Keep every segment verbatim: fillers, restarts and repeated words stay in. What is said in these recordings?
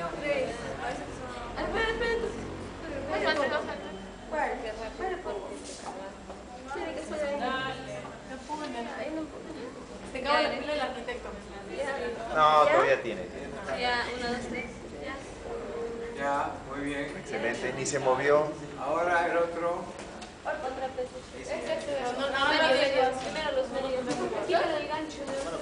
Tres. Ah, espera, espera. ¿Cuál? ¿Cuál? Tiene que ser ahí. Ahí no puedo. Se acaba la pila del arquitecto. No, todavía tiene. Ya, uno, dos, tres. Ya. Ya, muy bien. Excelente, ni se movió. Ahora el otro. Otra vez. No, no, no, Primero, medios. primero los medios. Quítale el gancho.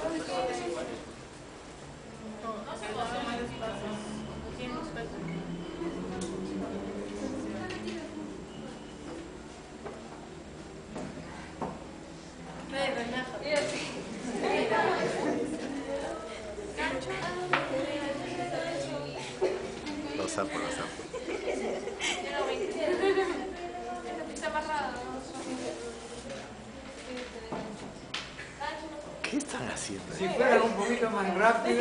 Los sapos, los sapos. ¿Qué están haciendo? Si fueran un poquito más rápido.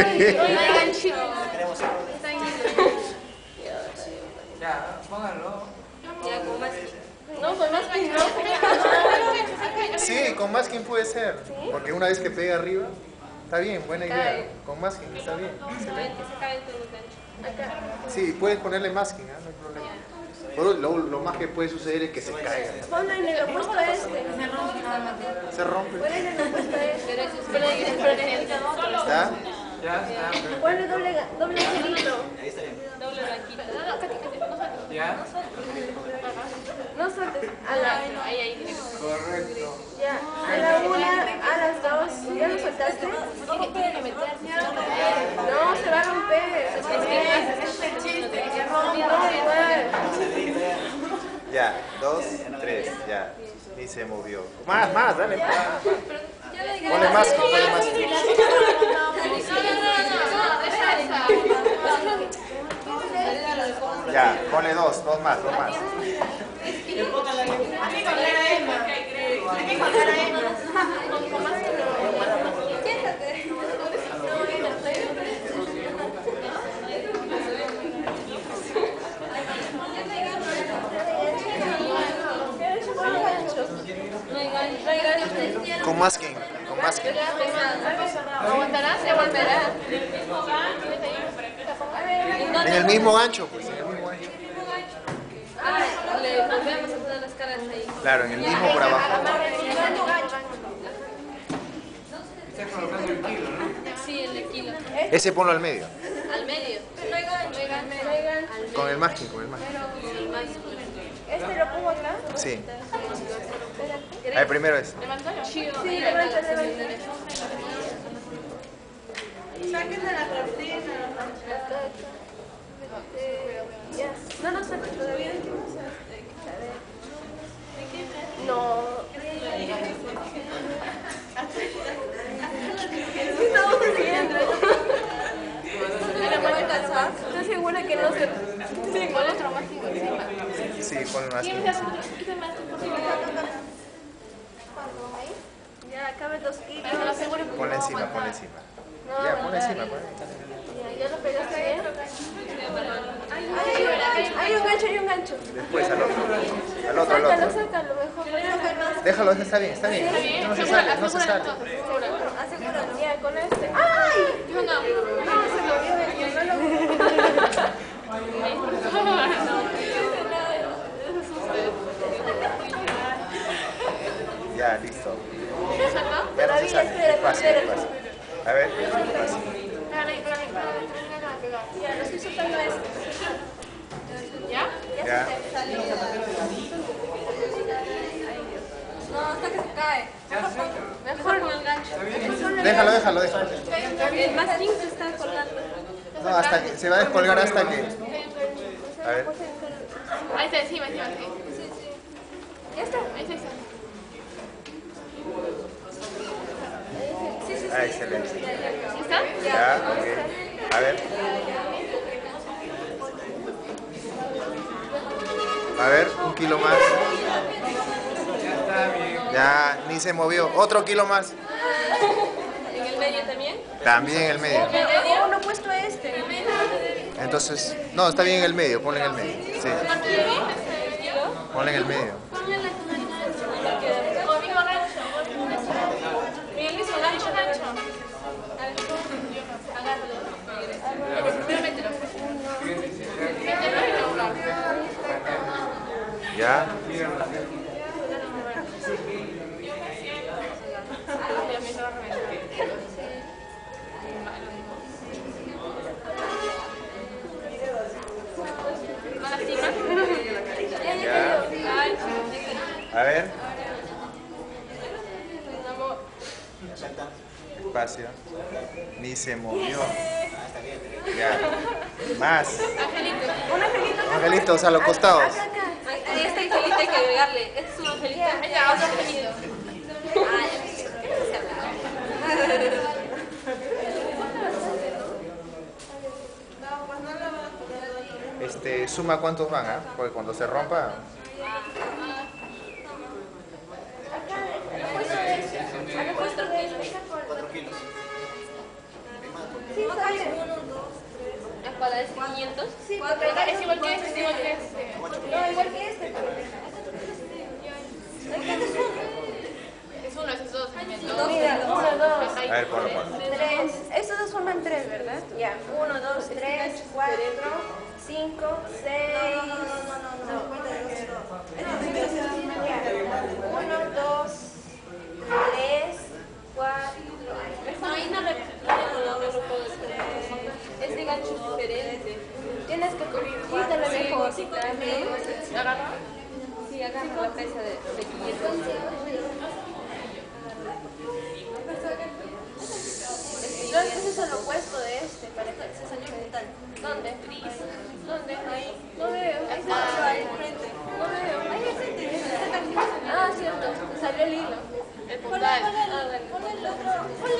Ya, pónganlo. Ya, con más. No, con más que no. Sí, con masking puede ser. Porque una vez que pega arriba, está bien, buena idea. Con masking está bien. Excelente. Que se caen todos los ganchos. Acá. Sí, puedes ponerle masking, ¿eh? No hay problema. Pero lo, lo más que puede suceder es que se caiga. Ponlo en el opuesto a este. Se rompe. Ponlo en el opuesto a este. Pero eso es para que ¿Está? Ya está. ponle doble, doble cerito. Doble blanquito. Ya. No sueltes. A la, Ahí, ahí. Correcto. ya, a la una, a las dos. ¿Ya lo soltaste? Tiene que meterse. No, se va a romper. Es el chiste, que rompe. No, igual. Ya, dos, tres, ya. Ni se movió. Más, más, dale. Ponle masking, ponle masking. Ya, ponle dos, dos más, dos más. Con masking, con masking. ¿Aguantará? Se volverá. En el mismo gancho, pues, en el mismo gancho. Ah, le volvemos a poner las caras ahí. Claro, en el mismo por abajo. Estás colocando el kilo, ¿no? Sí, el de kilo. Ese ponlo al medio. Al medio. No hay gancho. No hay gancho. Con el masking, con el masking. ¿Este lo pongo acá? Sí. A ver, primero es. Sí, levanta, levanta. Saquen de la cortina. Ya. No, no sé, todavía hay que usar. No. ¿Qué estamos haciendo? ¿Estás segura que no se...? Sí, con otro más encima. Sí, pon el masking. Ya, cabe dos kilos. Ponle encima, ponle encima. Ya, ponle encima, ponle. Ya, ya lo pegaste bien. Hay un gancho, hay un gancho. Después al otro. Al otro, al Sáltalo, otro. sáltalo, mejor. Déjalo, está bien, está bien. No se sale, no se sale. Asegúralo. Ya, con este. ¡Ay! No, no. No, se movió el no lo Ya, listo. Ya no se Todavía, sale. espera, Despacio, espera. despacio. A ver, despacio. Ya, lo estoy soltando esto. ¿Ya? Ya. No, hasta que se cae. Mejor con el gancho. Déjalo, déjalo, déjalo. El masking se está colgando. No, hasta que se va a descolgar hasta que. A ver. Ahí está, encima, encima, sí. Sí, sí. ¿Ya está? Ahí está, ahí está. Sí, sí, sí. Ah, excelente. ¿Sí está? Ya, ok. A ver. A ver, un kilo más. Ya está bien. Ya, ni se movió. Otro kilo más. ¿En el medio también? También en el medio. ¿En el medio? Uno puesto este. Entonces, no, está bien en el medio, ponle en el medio. Sí. Ponle en el medio. Con mismo gancho. Mira el mismo gancho, gancho. Agárralo. Pero mételo. Espacio. Ni se movió. Ya. Más. Angelito. Un angelito. Angelitos a los costados. Acá, acá. Ahí este angelito hay que agregarle. Este es un angelito. Ahí está, otro angelito. Ah, ya sé. Se habla. Este, suma cuántos van, ¿ah? Porque cuando se rompa. Sí, está bien. ¿La espada es quinientos? Sí, porque Es igual que este, es igual que este. no, igual que este. Es uno, es dos. Mira, uno, dos, A ver, ponlo, ponlo. tres. Estos dos forman tres, ¿verdad? Ya. Uno, dos, tres, cuatro, cinco, seis. No, no, no, no, no. Uno, dos, tres, cuatro. No, ahí no le no, no lo puedo hacer. Este gancho es diferente. Tienes que quítale mejor. ¿Agarra? Sí, agarra la pesa de, de quinientos. No, este es el opuesto de este, parece que se salió metal. ¿Dónde? ¿Dónde? Ahí. No veo. Ahí está. Ahí enfrente. No veo. Ahí enfrente. Ah, cierto. Se salió el hilo. El puntal. Ah, bueno. Ponle el otro. Ponle